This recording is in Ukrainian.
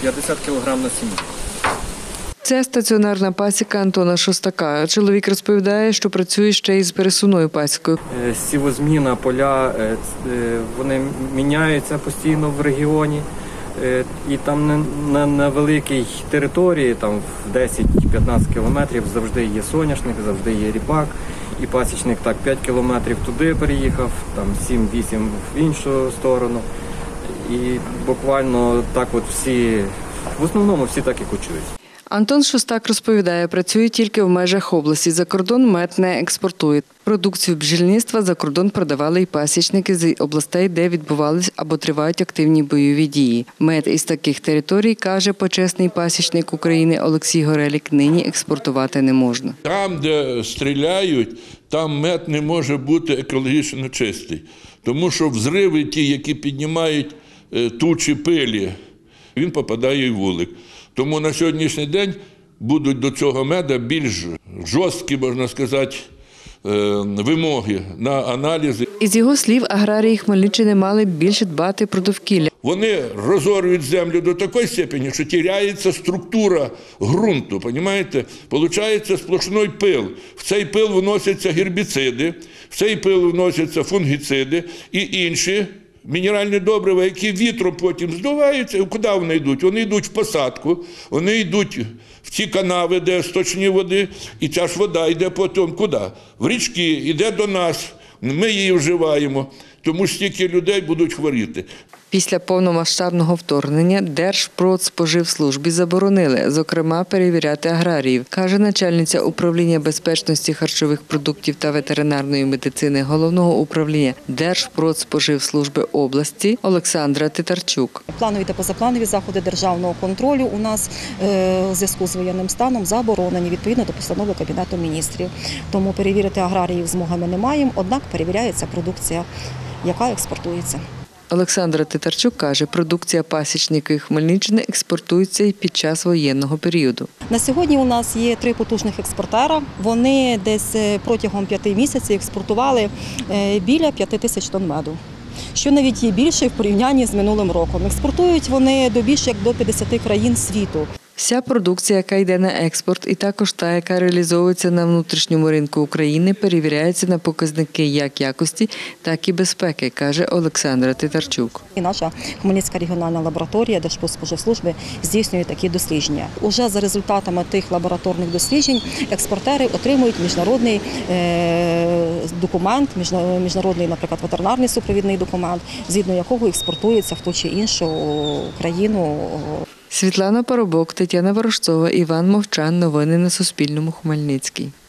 50 кг на сім'ю. Це стаціонарна пасіка Антона Шостака. Чоловік розповідає, що працює ще із пересувною пасікою. Сівозміна, поля, вони міняються постійно в регіоні. І там на великій території, там в 10-15 кілометрів завжди є соняшник, завжди є ріпак. І пасічник так 5 кілометрів туди переїхав, там 7-8 в іншу сторону. І буквально так от всі, в основному всі так і кочують. Антон Шостак розповідає, працює тільки в межах області. За кордон мед не експортує. Продукцію бджільництва за кордон продавали й пасічники з областей, де відбувались або тривають активні бойові дії. Мед із таких територій, каже почесний пасічник України Олексій Горелік, нині експортувати не можна. Там, де стріляють, там мед не може бути екологічно чистий. Тому що взриви ті, які піднімають тучі пилі, він попадає в вулик. Тому на сьогоднішній день будуть до цього меда більш жорсткі, можна сказати, вимоги на аналізи. Із його слів, аграрії Хмельниччини мали більше дбати про довкілля. Вони розорюють землю до такої степені, що тіряється структура ґрунту, розумієте? Получається сплошний пил. В цей пил вносяться гербіциди, в цей пил вносяться фунгіциди і інші мінеральні добрива, які вітром потім здуваються. Куди вони йдуть? Вони йдуть в посадку, вони йдуть в ті канави, де сточні води, і ця ж вода йде потім куди? В річки, йде до нас, ми її вживаємо, тому стільки людей будуть хворіти. Після повномасштабного вторгнення Держпродспоживслужбі заборонили, зокрема, перевіряти аграріїв, каже начальниця управління безпечності харчових продуктів та ветеринарної медицини Головного управління Держпродспоживслужби області Олександра Титарчук. Планові та позапланові заходи державного контролю у нас у зв'язку з воєнним станом заборонені відповідно до постанови Кабінету міністрів. Тому перевірити аграріїв змоги ми не маємо, однак перевіряється продукція, яка експортується. Олександра Титарчук каже, продукція пасічників Хмельниччини експортується і під час воєнного періоду. На сьогодні у нас є 3 потужних експортера. Вони десь протягом 5 місяців експортували біля 5 тисяч тонн меду, що навіть є більше в порівнянні з минулим роком. Експортують вони до більше як до 50 країн світу. Вся продукція, яка йде на експорт, і також та, яка реалізовується на внутрішньому ринку України, перевіряється на показники як якості, так і безпеки, каже Олександра Титарчук. І наша Хмельницька регіональна лабораторія Держпродспоживслужби здійснює такі дослідження. Уже за результатами тих лабораторних досліджень експортери отримують міжнародний документ, міжнародний, наприклад, ветеринарний супровідний документ, згідно якого експортується в ту чи іншу країну. Світлана Поробок, Тетяна Ворожцова, Іван Мовчан. Новини на Суспільному. Хмельницький.